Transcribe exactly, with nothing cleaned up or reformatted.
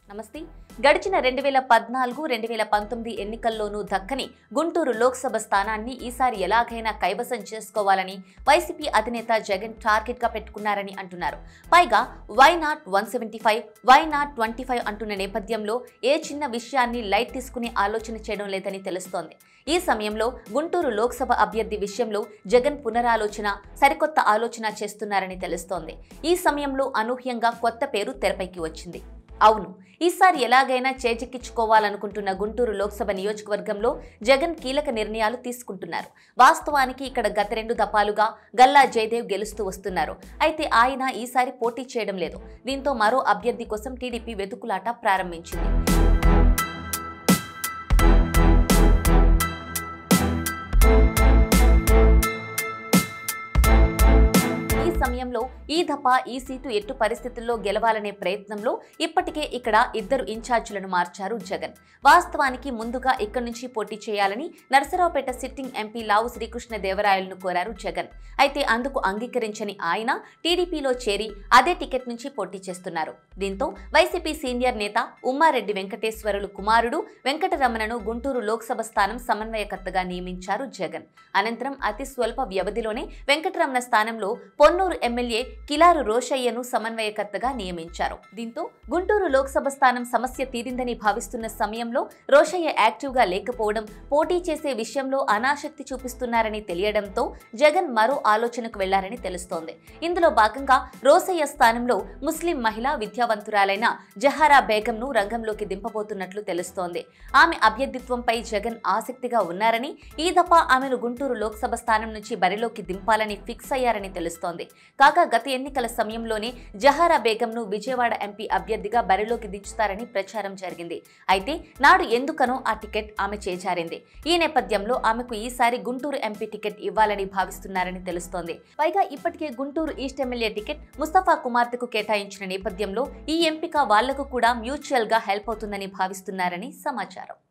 నమస్తే. గడిచిన రెండు వేల పద్నాలుగు రెండు వేల పంతొమ్మిది ఎన్నికల్లోనూ దక్కని గుంటూరు లోక్సభ స్థానాన్ని ఈసారి ఎలాగైనా కైవసం చేసుకోవాలని వైసీపీ అధినేత జగన్ టార్గెట్ గా పెట్టుకున్నారని అంటున్నారు. పైగా why not one seventy five why not twenty five అంటున్న నేపథ్యంలో ఏ చిన్న విషయాన్ని లైట్ తీసుకునే ఆలోచన చేయడం లేదని తెలుస్తోంది. ఈ సమయంలో గుంటూరు లోక్సభ అభ్యర్థి విషయంలో జగన్ పునరాలోచన, సరికొత్త ఆలోచన చేస్తున్నారని తెలుస్తోంది. ఈ సమయంలో అనూహ్యంగా కొత్త పేరు తెరపైకి వచ్చింది. అవును, ఈసారి ఎలాగైనా చేజిక్కించుకోవాలనుకుంటున్న గుంటూరు లోక్సభ నియోజకవర్గంలో జగన్ కీలక నిర్ణయాలు తీసుకుంటున్నారు. వాస్తవానికి ఇక్కడ గత రెండు దఫాలుగా గల్లా జయదేవ్ గెలుస్తూ వస్తున్నారు. అయితే ఆయన ఈసారి పోటీ చేయడం లేదు. దీంతో మరో అభ్యర్థి కోసం టీడీపీ వెతుకులాట ప్రారంభించింది. సమయంలో ఈ దఫా ఈ సీటు ఎట్టు పరిస్థితుల్లో గెలవాలనే ప్రయత్నంలో ఇప్పటికే ఇక్కడ ఇద్దరు ఇన్ఛార్జీలను మార్చారు జగన్. వాస్తవానికి ముందుగా ఇక్కడి నుంచి పోటీ చేయాలని నరసరావుపేట సిట్టింగ్ ఎంపీ లావు శ్రీకృష్ణ దేవరాయలను కోరారు జగన్. అయితే అందుకు అంగీకరించని ఆయన టీడీపీలో చేరి అదే టికెట్ నుంచి పోటీ చేస్తున్నారు. దీంతో వైసీపీ సీనియర్ నేత ఉమ్మారెడ్డి వెంకటేశ్వరులు కుమారుడు వెంకటరమణను గుంటూరు లోక్సభ స్థానం సమన్వయకర్తగా నియమించారు జగన్. అనంతరం అతి స్వల్ప వ్యవధిలోనే వెంకటరమణ స్థానంలో పొన్నూరు ఎమ్మెల్యే కిలారు రోషయ్యను సమన్వయకర్తగా నియమించారు. దీంతో గుంటూరు లోక్సభ స్థానం సమస్య తీరిందని భావిస్తున్న సమయంలో రోషయ్య యాక్టివ్ గా లేకపోవడం, పోటీ చేసే విషయంలో అనాసక్తి చూపిస్తున్నారని తెలియడంతో జగన్ మరో ఆలోచనకు వెళ్లారని తెలుస్తోంది. ఇందులో భాగంగా రోషయ్య స్థానంలో ముస్లిం మహిళా విద్యావంతురాలైన జహారా బేగంను రంగంలోకి దింపబోతున్నట్లు తెలుస్తోంది. ఆమె అభ్యర్థిత్వంపై జగన్ ఆసక్తిగా ఉన్నారని, ఈ దఫా ఆమెను గుంటూరు లోక్సభ స్థానం నుంచి బరిలోకి దింపాలని ఫిక్స్ అయ్యారని తెలుస్తోంది. కాగా గత ఎన్నికల సమయంలోనే జహారా బేగంను విజయవాడ ఎంపీ అభ్యర్థిగా బరిలోకి దించుతారని ప్రచారం జరిగింది. అయితే నాడు ఎందుకనో ఆ టికెట్ ఆమె చేజారింది. ఈ నేపథ్యంలో ఆమెకు ఈసారి గుంటూరు ఎంపీ టికెట్ ఇవ్వాలని భావిస్తున్నారని తెలుస్తోంది. పైగా ఇప్పటికే Guntur east MLA ticket Mustafa కుమార్తెకు కేటాయించిన నేపథ్యంలో ఈ ఎంపిక వాళ్లకు కూడా మ్యూచువల్ గా హెల్ప్ అవుతుందని భావిస్తున్నారని సమాచారం.